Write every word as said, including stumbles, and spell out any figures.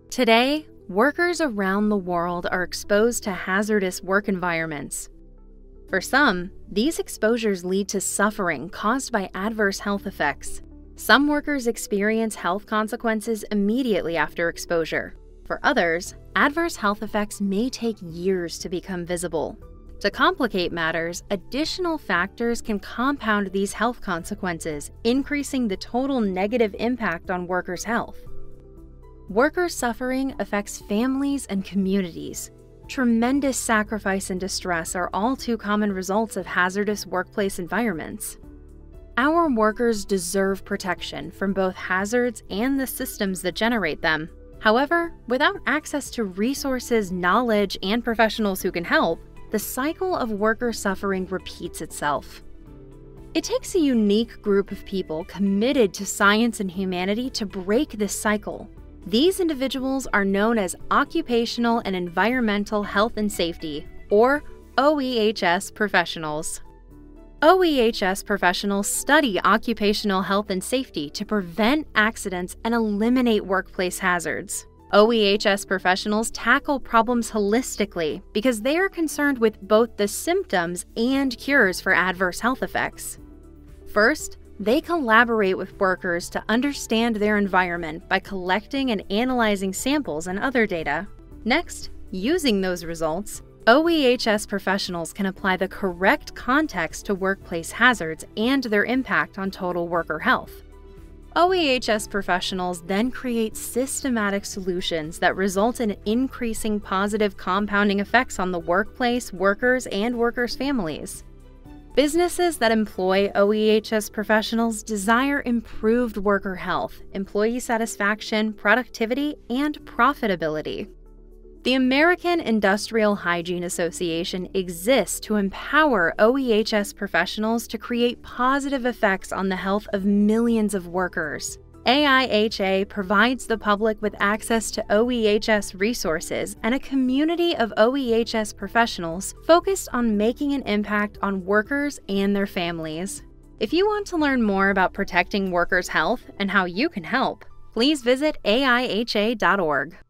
Today, workers around the world are exposed to hazardous work environments. For some, these exposures lead to suffering caused by adverse health effects. Some workers experience health consequences immediately after exposure. For others, adverse health effects may take years to become visible. To complicate matters, additional factors can compound these health consequences, increasing the total negative impact on workers' health. Worker suffering affects families and communities. Tremendous sacrifice and distress are all too common results of hazardous workplace environments. Our workers deserve protection from both hazards and the systems that generate them. However, without access to resources, knowledge, and professionals who can help, the cycle of worker suffering repeats itself. It takes a unique group of people committed to science and humanity to break this cycle. These individuals are known as Occupational and Environmental Health and Safety, or O E H S professionals. O E H S professionals study occupational health and safety to prevent accidents and eliminate workplace hazards. O E H S professionals tackle problems holistically because they are concerned with both the symptoms and cures for adverse health effects. First, they collaborate with workers to understand their environment by collecting and analyzing samples and other data. Next, using those results, O E H S professionals can apply the correct context to workplace hazards and their impact on total worker health. O E H S professionals then create systematic solutions that result in increasing positive compounding effects on the workplace, workers, and workers' families. Businesses that employ O E H S professionals desire improved worker health, employee satisfaction, productivity, and profitability. The American Industrial Hygiene Association exists to empower O E H S professionals to create positive effects on the health of millions of workers. A I H A provides the public with access to O E H S resources and a community of O E H S professionals focused on making an impact on workers and their families. If you want to learn more about protecting workers' health and how you can help, please visit A I H A dot org.